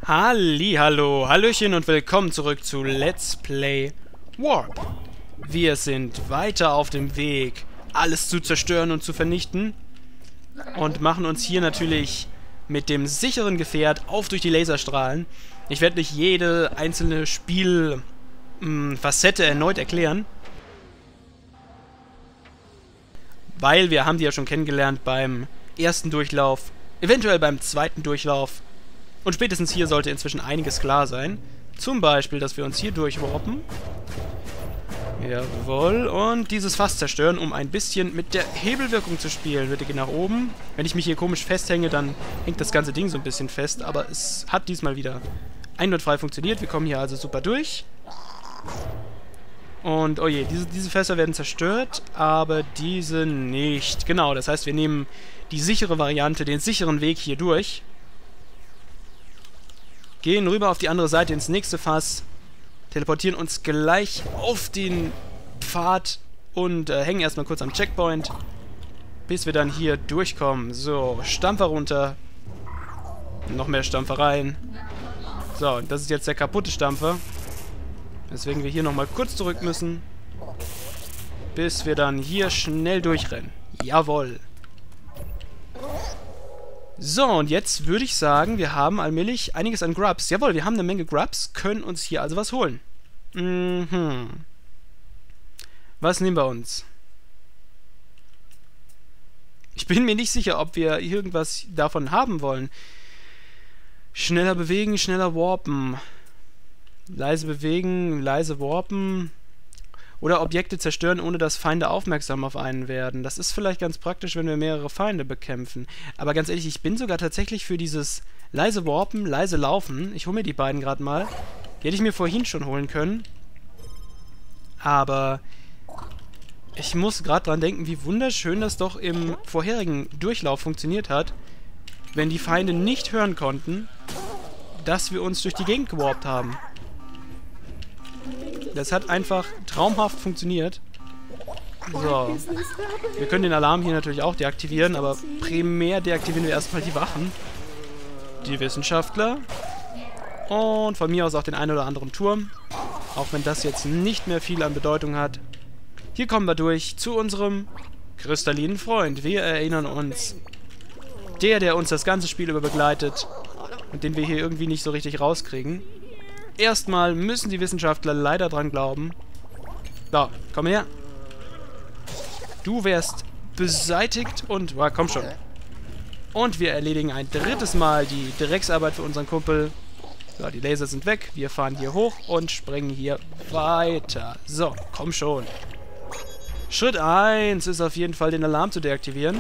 Hallihallo, Hallöchen und willkommen zurück zu Let's Play Warp. Wir sind weiter auf dem Weg, alles zu zerstören und zu vernichten und machen uns hier natürlich mit dem sicheren Gefährt auf durch die Laserstrahlen. Ich werde nicht jede einzelne Spielfacette erneut erklären, weil wir haben die ja schon kennengelernt beim ersten Durchlauf, eventuell beim zweiten Durchlauf. Und spätestens hier sollte inzwischen einiges klar sein. Zum Beispiel, dass wir uns hier durchwarpen. Jawohl. Und dieses Fass zerstören, um ein bisschen mit der Hebelwirkung zu spielen. Bitte geh nach oben. Wenn ich mich hier komisch festhänge, dann hängt das ganze Ding so ein bisschen fest. Aber es hat diesmal wieder einwandfrei funktioniert. Wir kommen hier also super durch. Und, oh je, diese Fässer werden zerstört, aber diese nicht. Genau, das heißt, wir nehmen die sichere Variante, den sicheren Weg hier durch. Gehen rüber auf die andere Seite ins nächste Fass, teleportieren uns gleich auf den Pfad und hängen erstmal kurz am Checkpoint, bis wir dann hier durchkommen. So, Stampfer runter. Noch mehr Stampfer rein. So, und das ist jetzt der kaputte Stampfer. Weswegen wir hier nochmal kurz zurück müssen, bis wir dann hier schnell durchrennen. Jawohl. So, und jetzt würde ich sagen, wir haben allmählich einiges an Grubs. Jawohl, wir haben eine Menge Grubs, können uns hier also was holen. Was nehmen wir uns? Ich bin mir nicht sicher, ob wir irgendwas davon haben wollen. Schneller bewegen, schneller warpen. Leise bewegen, leise warpen. Oder Objekte zerstören, ohne dass Feinde aufmerksam auf einen werden. Das ist vielleicht ganz praktisch, wenn wir mehrere Feinde bekämpfen. Aber ganz ehrlich, ich bin sogar tatsächlich für dieses leise Warpen, leise Laufen. Ich hole mir die beiden gerade mal. Die hätte ich mir vorhin schon holen können. Aber ich muss gerade dran denken, wie wunderschön das doch im vorherigen Durchlauf funktioniert hat, wenn die Feinde nicht hören konnten, dass wir uns durch die Gegend gewarpt haben. Das hat einfach traumhaft funktioniert. So. Wir können den Alarm hier natürlich auch deaktivieren, aber primär deaktivieren wir erstmal die Wachen. Die Wissenschaftler. Und von mir aus auch den einen oder anderen Turm. Auch wenn das jetzt nicht mehr viel an Bedeutung hat. Hier kommen wir durch zu unserem kristallinen Freund. Wir erinnern uns. Der uns das ganze Spiel über begleitet. Und den wir hier irgendwie nicht so richtig rauskriegen. Erstmal müssen die Wissenschaftler leider dran glauben. So, komm her. Du wärst beseitigt und... Oh, komm schon. Und wir erledigen ein drittes Mal die Drecksarbeit für unseren Kumpel. So, die Laser sind weg. Wir fahren hier hoch und springen hier weiter. So, komm schon. Schritt 1 ist auf jeden Fall, den Alarm zu deaktivieren.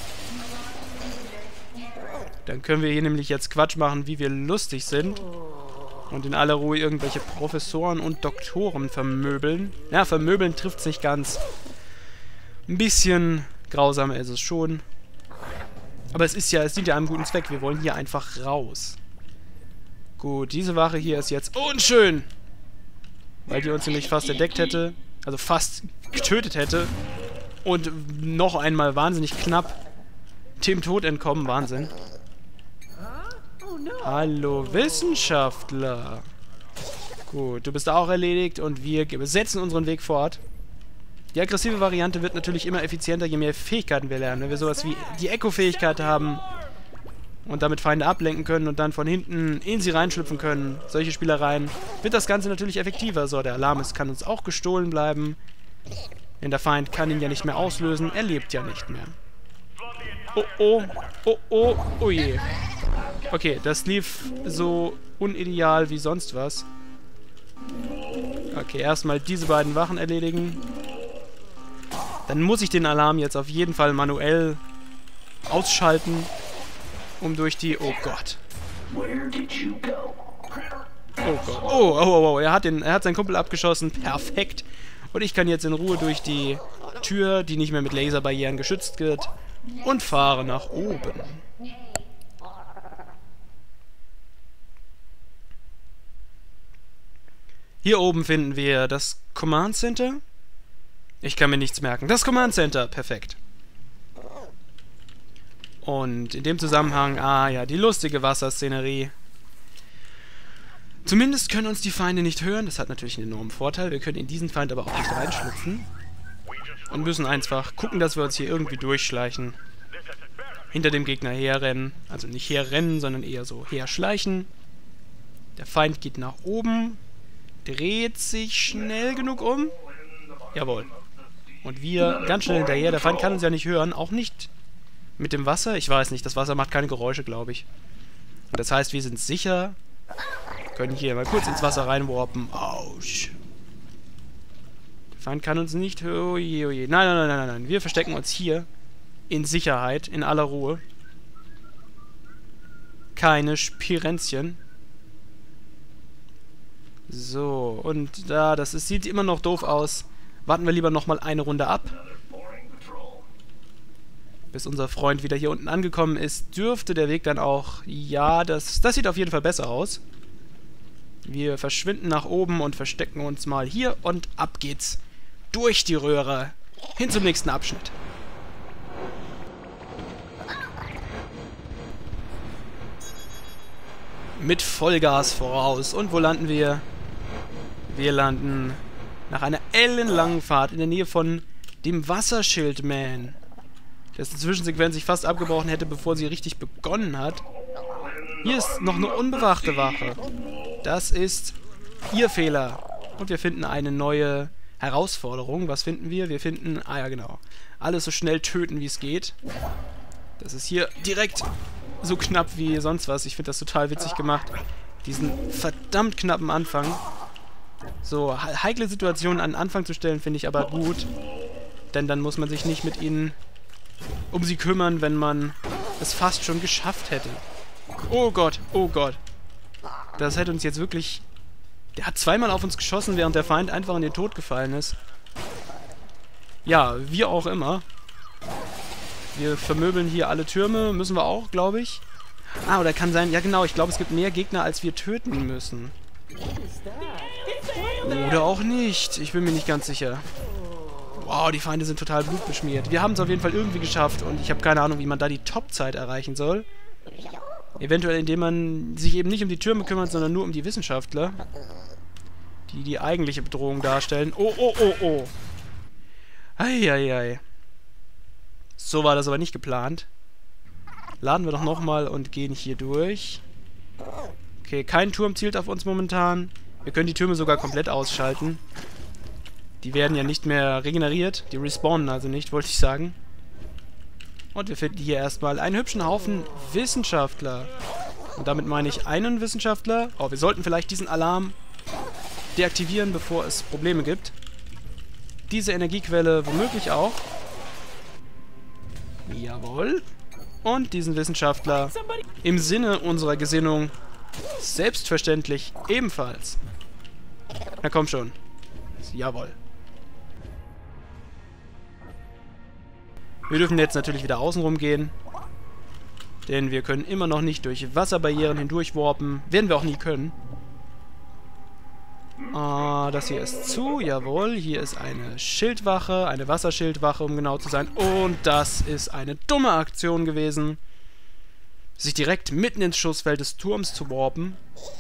Dann können wir hier nämlich jetzt Quatsch machen, wie wir lustig sind. Und in aller Ruhe irgendwelche Professoren und Doktoren vermöbeln. Ja, vermöbeln trifft es nicht ganz. Ein bisschen grausamer ist es schon. Aber es dient ja einem guten Zweck. Wir wollen hier einfach raus. Gut, diese Wache hier ist jetzt unschön. Weil die uns nämlich fast entdeckt hätte. Also fast getötet hätte. Und noch einmal wahnsinnig knapp dem Tod entkommen. Wahnsinn. Hallo, Wissenschaftler. Gut, du bist auch erledigt und wir setzen unseren Weg fort. Die aggressive Variante wird natürlich immer effizienter, je mehr Fähigkeiten wir lernen. Wenn wir sowas wie die Echo-Fähigkeit haben und damit Feinde ablenken können und dann von hinten in sie reinschlüpfen können, solche Spielereien, wird das Ganze natürlich effektiver. So, der Alarm kann uns auch gestohlen bleiben. Denn der Feind kann ihn ja nicht mehr auslösen. Er lebt ja nicht mehr. Oh, oh, oh, oh, oh je. Okay, das lief so unideal wie sonst was. Okay, erstmal diese beiden Wachen erledigen. Dann muss ich den Alarm jetzt auf jeden Fall manuell ausschalten, um durch die... Oh Gott. Oh Gott. Oh, oh, oh, oh. Er hat seinen Kumpel abgeschossen. Perfekt. Und ich kann jetzt in Ruhe durch die Tür, die nicht mehr mit Laserbarrieren geschützt wird, und fahre nach oben. Hier oben finden wir das Command Center. Ich kann mir nichts merken. Das Command Center. Perfekt. Und in dem Zusammenhang, ja, die lustige Wasserszenerie. Zumindest können uns die Feinde nicht hören. Das hat natürlich einen enormen Vorteil. Wir können in diesen Feind aber auch nicht reinschlüpfen. Und müssen einfach gucken, dass wir uns hier irgendwie durchschleichen. Hinter dem Gegner herrennen. Also nicht herrennen, sondern eher so herschleichen. Der Feind geht nach oben. Dreht sich schnell genug um. Jawohl. Und wir ganz schnell hinterher. Der Feind kann uns ja nicht hören. Auch nicht mit dem Wasser. Ich weiß nicht. Das Wasser macht keine Geräusche, glaube ich. Und das heißt, wir sind sicher. Können hier mal kurz ins Wasser reinwarpen. Autsch. Der Feind kann uns nicht... Oje, oje. Nein, nein, nein, nein, nein. Wir verstecken uns hier. In Sicherheit. In aller Ruhe. Keine Spirenzchen. So. Und da, sieht immer noch doof aus. Warten wir lieber nochmal eine Runde ab. Bis unser Freund wieder hier unten angekommen ist, dürfte der Weg dann auch... Ja, das sieht auf jeden Fall besser aus. Wir verschwinden nach oben und verstecken uns mal hier und ab geht's. Durch die Röhre. Hin zum nächsten Abschnitt. Mit Vollgas voraus. Und wo landen wir? Wir landen nach einer ellenlangen Fahrt in der Nähe von dem Wasserschildman. Dessen Zwischensequenz sich fast abgebrochen hätte, bevor sie richtig begonnen hat. Hier ist noch eine unbewachte Wache. Das ist ihr Fehler. Und wir finden eine neue Herausforderung. Was finden wir? Wir finden, ah ja genau, alles so schnell töten, wie es geht. Das ist hier direkt so knapp wie sonst was. Ich finde das total witzig gemacht. Diesen verdammt knappen Anfang. So, heikle Situationen an den Anfang zu stellen, finde ich aber gut. Denn dann muss man sich nicht mit ihnen um sie kümmern, wenn man es fast schon geschafft hätte. Oh Gott, oh Gott. Das hätte uns jetzt wirklich... Der hat zweimal auf uns geschossen, während der Feind einfach in den Tod gefallen ist. Ja, wie auch immer. Wir vermöbeln hier alle Türme. Müssen wir auch, glaube ich. Ah, oder kann sein... Ja genau, ich glaube, es gibt mehr Gegner, als wir töten müssen. Oder auch nicht. Ich bin mir nicht ganz sicher. Wow, die Feinde sind total blutbeschmiert. Wir haben es auf jeden Fall irgendwie geschafft und ich habe keine Ahnung, wie man da die Topzeit erreichen soll. Eventuell, indem man sich eben nicht um die Türme kümmert, sondern nur um die Wissenschaftler. Die die eigentliche Bedrohung darstellen. Oh, oh, oh, oh. Eieiei. So war das aber nicht geplant. Laden wir doch nochmal und gehen hier durch. Okay, kein Turm zielt auf uns momentan. Wir können die Türme sogar komplett ausschalten. Die werden ja nicht mehr regeneriert. Die respawnen also nicht, wollte ich sagen. Und wir finden hier erstmal einen hübschen Haufen Wissenschaftler. Und damit meine ich einen Wissenschaftler. Oh, wir sollten vielleicht diesen Alarm deaktivieren, bevor es Probleme gibt. Diese Energiequelle womöglich auch. Jawohl. Und diesen Wissenschaftler im Sinne unserer Gesinnung selbstverständlich ebenfalls. Na komm schon. Jawohl. Wir dürfen jetzt natürlich wieder außenrum gehen. Denn wir können immer noch nicht durch Wasserbarrieren hindurch warpen. Werden wir auch nie können. Das hier ist zu. Jawohl. Hier ist eine Schildwache. Eine Wasserschildwache, um genau zu sein. Und das ist eine dumme Aktion gewesen. Sich direkt mitten ins Schussfeld des Turms zu warpen.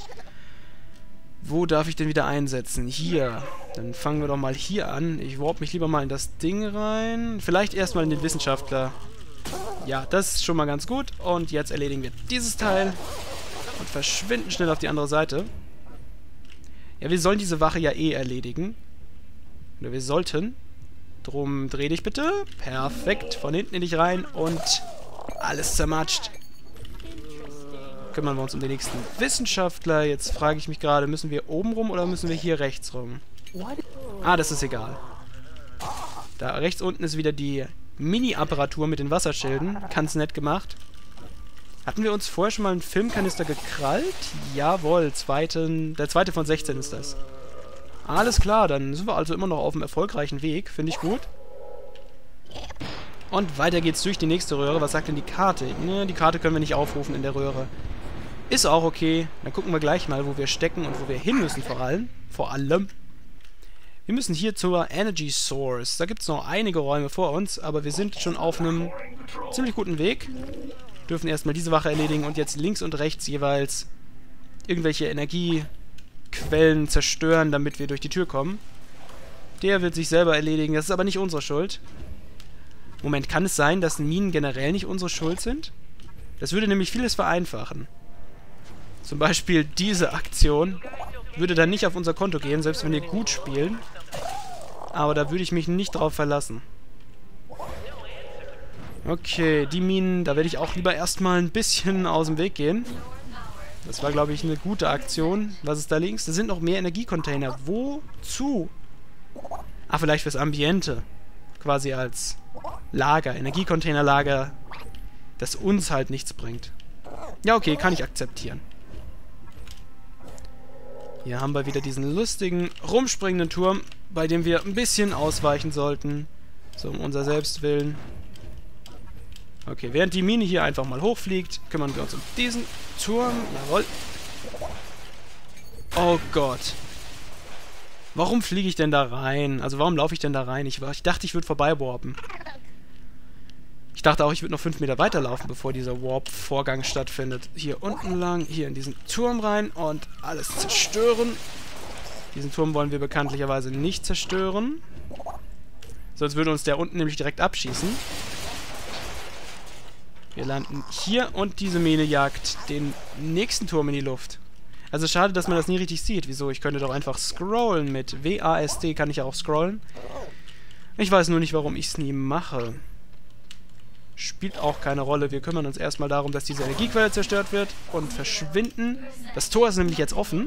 Wo darf ich denn wieder einsetzen? Hier. Dann fangen wir doch mal hier an. Ich warp mich lieber mal in das Ding rein. Vielleicht erstmal in den Wissenschaftler. Ja, das ist schon mal ganz gut. Und jetzt erledigen wir dieses Teil. Und verschwinden schnell auf die andere Seite. Ja, wir sollen diese Wache ja eh erledigen. Oder wir sollten. Drum dreh dich bitte. Perfekt. Von hinten in dich rein. Und alles zermatscht. Kümmern wir uns um den nächsten Wissenschaftler. Jetzt frage ich mich gerade, müssen wir oben rum oder müssen wir hier rechts rum? Ah, das ist egal. Da rechts unten ist wieder die Mini-Apparatur mit den Wasserschilden. Ganz nett gemacht. Hatten wir uns vorher schon mal einen Filmkanister gekrallt? Jawohl, der zweite von 16 ist das. Alles klar, dann sind wir also immer noch auf einem erfolgreichen Weg. Finde ich gut. Und weiter geht's durch die nächste Röhre. Was sagt denn die Karte? Ne, die Karte können wir nicht aufrufen in der Röhre. Ist auch okay. Dann gucken wir gleich mal, wo wir stecken und wo wir hin müssen vor allem. Wir müssen hier zur Energy Source. Da gibt es noch einige Räume vor uns, aber wir sind schon auf einem ziemlich guten Weg. Dürfen erstmal diese Wache erledigen und jetzt links und rechts jeweils irgendwelche Energiequellen Energiequellen zerstören, damit wir durch die Tür kommen. Der wird sich selber erledigen. Das ist aber nicht unsere Schuld. Moment, kann es sein, dass Minen generell nicht unsere Schuld sind? Das würde nämlich vieles vereinfachen. Zum Beispiel diese Aktion würde dann nicht auf unser Konto gehen, selbst wenn wir gut spielen. Aber da würde ich mich nicht drauf verlassen. Okay, die Minen, da werde ich auch lieber erstmal ein bisschen aus dem Weg gehen. Das war, glaube ich, eine gute Aktion. Was ist da links? Da sind noch mehr Energiecontainer. Wozu? Ah, vielleicht fürs Ambiente. Quasi als Lager, Energiecontainerlager, das uns halt nichts bringt. Ja, okay, kann ich akzeptieren. Hier haben wir wieder diesen lustigen, rumspringenden Turm, bei dem wir ein bisschen ausweichen sollten. So, um unser Selbstwillen. Okay, während die Mine hier einfach mal hochfliegt, kümmern wir uns um diesen Turm. Jawohl. Oh Gott. Warum fliege ich denn da rein? Also warum laufe ich denn da rein? Ich dachte, ich würde vorbeiwarpen. Ich dachte auch, ich würde noch 5 Meter weiterlaufen, bevor dieser Warp-Vorgang stattfindet. Hier unten lang, hier in diesen Turm rein und alles zerstören. Diesen Turm wollen wir bekanntlicherweise nicht zerstören. Sonst würde uns der unten nämlich direkt abschießen. Wir landen hier und diese Mine jagt den nächsten Turm in die Luft. Also schade, dass man das nie richtig sieht. Wieso? Ich könnte doch einfach scrollen mit WASD, kann ich ja auch scrollen. Ich weiß nur nicht, warum ich es nie mache. Spielt auch keine Rolle. Wir kümmern uns erstmal darum, dass diese Energiequelle zerstört wird und verschwinden. Das Tor ist nämlich jetzt offen.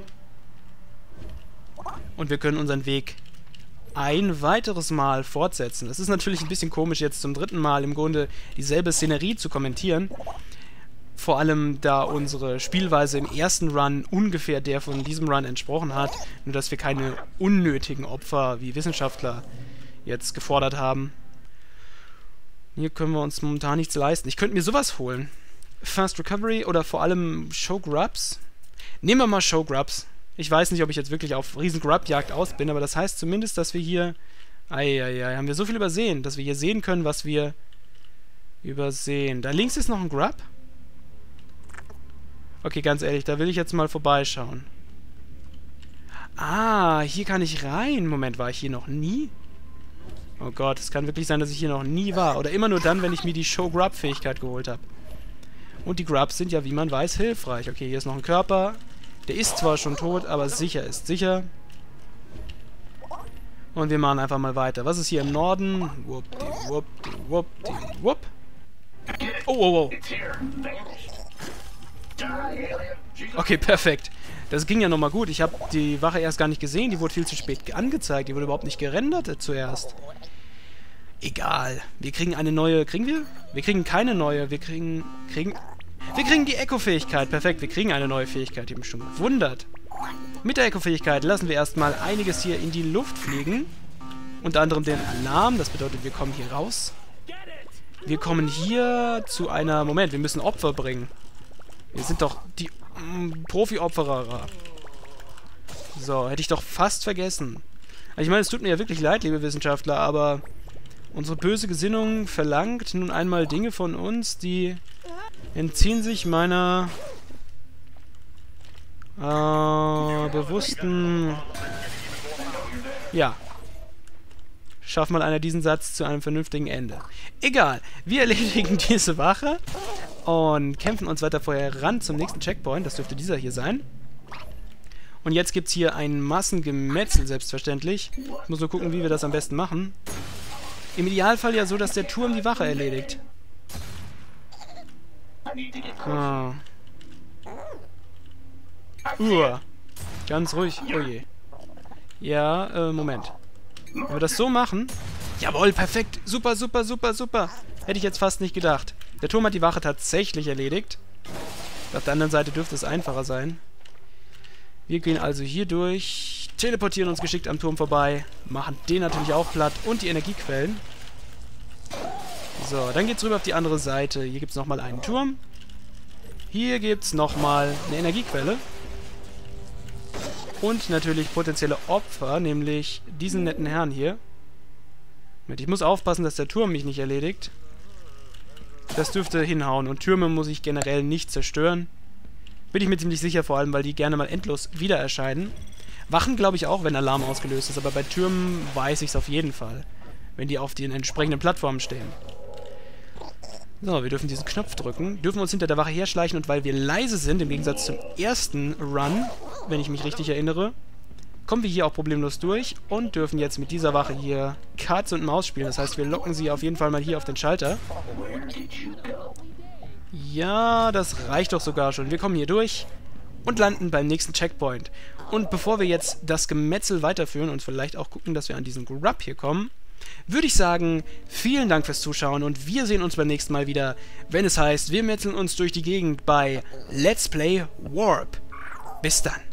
Und wir können unseren Weg ein weiteres Mal fortsetzen. Es ist natürlich ein bisschen komisch, jetzt zum 3. Mal im Grunde dieselbe Szenerie zu kommentieren. Vor allem, da unsere Spielweise im ersten Run ungefähr der von diesem Run entsprochen hat. Nur, dass wir keine unnötigen Opfer wie Wissenschaftler jetzt gefordert haben. Hier können wir uns momentan nichts leisten. Ich könnte mir sowas holen. Fast Recovery oder vor allem Show Grubs. Nehmen wir mal Show Grubs. Ich weiß nicht, ob ich jetzt wirklich auf riesen Grub-Jagd aus bin, aber das heißt zumindest, dass wir hier... haben wir so viel übersehen, dass wir hier sehen können, was wir übersehen. Da links ist noch ein Grub. Okay, ganz ehrlich, da will ich jetzt mal vorbeischauen. Ah, hier kann ich rein. Moment, war ich hier noch nie? Oh Gott, es kann wirklich sein, dass ich hier noch nie war. Oder immer nur dann, wenn ich mir die Show-Grub-Fähigkeit geholt habe. Und die Grubs sind ja, wie man weiß, hilfreich. Okay, hier ist noch ein Körper. Der ist zwar schon tot, aber sicher ist sicher. Und wir machen einfach mal weiter. Was ist hier im Norden? Wupp. Oh. Okay, perfekt. Das ging ja nochmal gut. Ich habe die Wache erst gar nicht gesehen. Die wurde viel zu spät angezeigt. Die wurde überhaupt nicht gerendert zuerst. Egal. Wir kriegen eine neue... Kriegen wir? Wir kriegen keine neue. Wir kriegen die Echo-Fähigkeit. Perfekt, wir kriegen eine neue Fähigkeit. Ich habe mich schon gewundert. Mit der Echo-Fähigkeit lassen wir erstmal einiges hier in die Luft fliegen. Unter anderem den Alarm. Das bedeutet, wir kommen hier raus. Wir kommen hier zu einer... Moment, wir müssen Opfer bringen. Wir sind doch die Profi-Opferer. So, hätte ich doch fast vergessen. Ich meine, es tut mir ja wirklich leid, liebe Wissenschaftler, aber unsere böse Gesinnung verlangt nun einmal Dinge von uns, die entziehen sich meiner bewussten... Ja. Schafft mal einer diesen Satz zu einem vernünftigen Ende. Egal, wir erledigen diese Wache und kämpfen uns weiter vorher ran zum nächsten Checkpoint. Das dürfte dieser hier sein. Und jetzt gibt es hier ein Massengemetzel, selbstverständlich. Ich muss nur gucken, wie wir das am besten machen. Im Idealfall ja so, dass der Turm die Wache erledigt. Ah. Ganz ruhig. Oh je. Ja, Moment. Wenn wir das so machen... Jawohl, perfekt. Super. Hätte ich jetzt fast nicht gedacht. Der Turm hat die Wache tatsächlich erledigt. Auf der anderen Seite dürfte es einfacher sein. Wir gehen also hier durch, teleportieren uns geschickt am Turm vorbei, machen den natürlich auch platt und die Energiequellen. So, dann geht's rüber auf die andere Seite. Hier gibt es nochmal einen Turm. Hier gibt es nochmal eine Energiequelle. Und natürlich potenzielle Opfer, nämlich diesen netten Herrn hier. Ich muss aufpassen, dass der Turm mich nicht erledigt. Das dürfte hinhauen. Und Türme muss ich generell nicht zerstören. Bin ich mir ziemlich sicher, vor allem, weil die gerne mal endlos wieder erscheinen. Wachen glaube ich auch, wenn Alarm ausgelöst ist, aber bei Türmen weiß ich es auf jeden Fall, wenn die auf den entsprechenden Plattformen stehen. So, wir dürfen diesen Knopf drücken, dürfen uns hinter der Wache herschleichen und weil wir leise sind, im Gegensatz zum ersten Run, wenn ich mich richtig erinnere, kommen wir hier auch problemlos durch und dürfen jetzt mit dieser Wache hier Katz und Maus spielen. Das heißt, wir locken sie auf jeden Fall mal hier auf den Schalter. Ja, das reicht doch sogar schon. Wir kommen hier durch und landen beim nächsten Checkpoint. Und bevor wir jetzt das Gemetzel weiterführen und vielleicht auch gucken, dass wir an diesen Grub hier kommen, würde ich sagen, vielen Dank fürs Zuschauen und wir sehen uns beim nächsten Mal wieder, wenn es heißt, wir metzeln uns durch die Gegend bei Let's Play Warp. Bis dann.